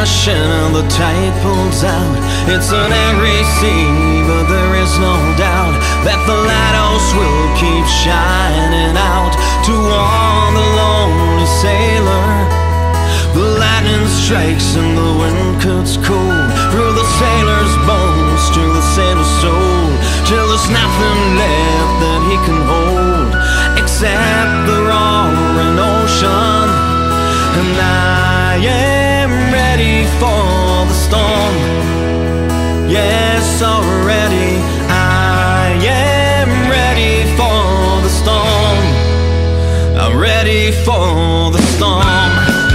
rushing and the tide pulls out. It's an angry sea, but there is no doubt that the lighthouse will keep shining out to warn the lonely sailor. The lightning strikes and the wind cuts cold through the sailor's bones to the sailor's soul, till there's nothing left that he can hold except the roaring ocean. And I am ready for the storm. Yes, already I am ready for the storm. I'm ready for the storm.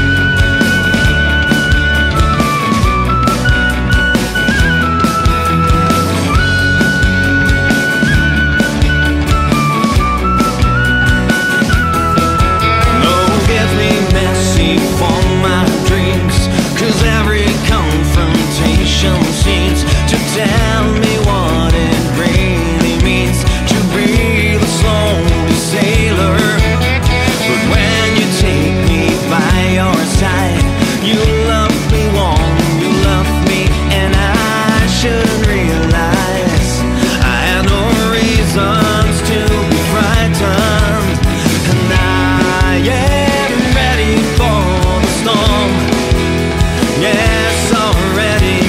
Seems to tell me what it really means to be the lonely sailor. But when you take me by your side, you love me warm, you love me, and I should realize I had no reasons to be frightened. And I am ready for the storm. Yes, already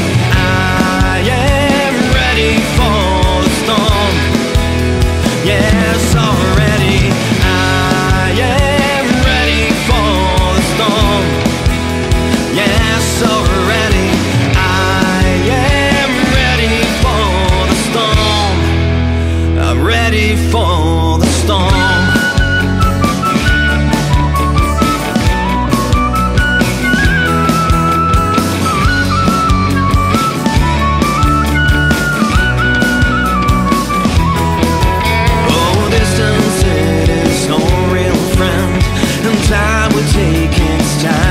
yes, already I am ready for the storm. Yes, already I am ready for the storm. I'm ready for the storm. Time will take its time.